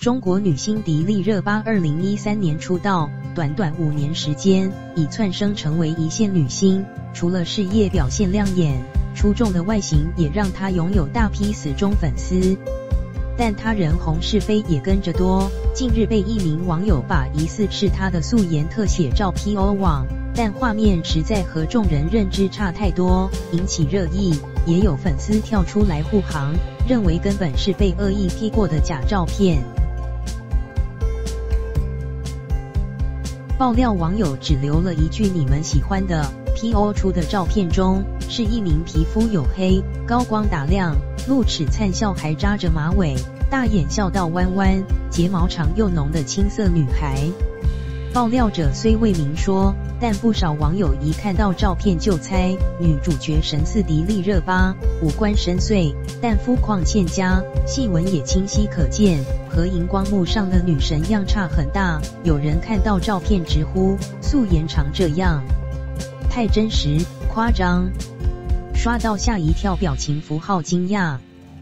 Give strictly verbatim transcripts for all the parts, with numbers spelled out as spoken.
中国女星迪丽热巴二零一三年出道，短短五年时间，已窜升成为一线女星。除了事业表现亮眼，出众的外形也让她拥有大批死忠粉丝。但她人红是非也跟着多，近日被一名网友把疑似是她的素颜特写照 P O 网，但画面实在和众人认知差太多，引起热议。也有粉丝跳出来护航，认为根本是被恶意 P 过的假照片。爆料网友只留了一句你们喜欢的 P O 出的照片中，是一名皮肤黝黑、高光打亮、露齿灿笑还扎着马尾、大眼笑到弯弯、睫毛长又浓的青涩女孩。爆料者虽未明说，但不少网友一看到照片就猜女主角神似迪丽热巴，五官深邃，但肤况欠佳，细纹也清晰可见，和荧光幕上的女神样差很大。有人看到照片直呼素颜长这样，太真实，夸张，刷到吓一跳表情符号惊讶。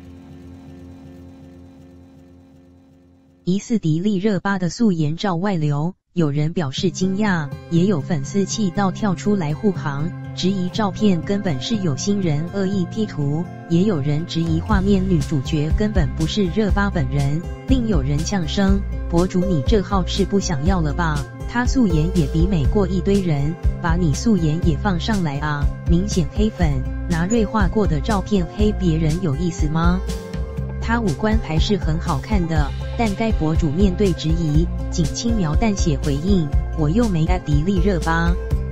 疑似迪丽热巴的素颜照外流，有人表示惊讶，也有粉丝气到跳出来护航，质疑照片根本是有心人恶意 P 图，也有人质疑画面女主角根本不是热巴本人，另有人呛声：博主你这号是不想要了吧？她素颜也比美过一堆人，把你素颜也放上来啊！明显黑粉，拿锐化过的照片黑别人有意思吗？她五官还是很好看的，但该博主面对质疑，仅轻描淡写回应：我又没爱迪丽热巴。